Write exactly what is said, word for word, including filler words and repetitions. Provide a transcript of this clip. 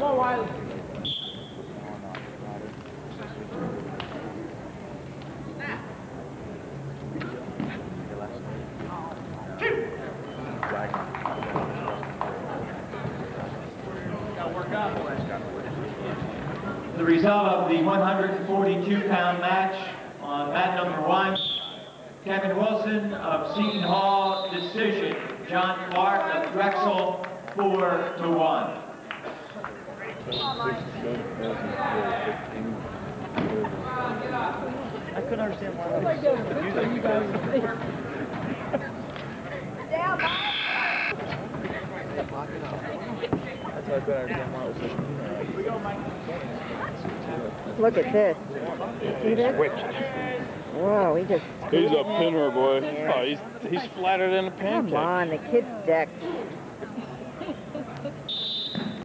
Come on, Wiley. The result of the one hundred forty-two pound match on mat number one, Kevin Wilson of Seton Hall, decision. John Clark of Drexel, four to one. I couldn't understand why I was so confused because Down, Mike. That's why I couldn't understand why it was so confusing. We go, Mike. Look at this. See this? Whoa, he just... He's a pinner, boy. Yeah. Oh, he's, he's flatter than a pancake. Come on, the kid's decked.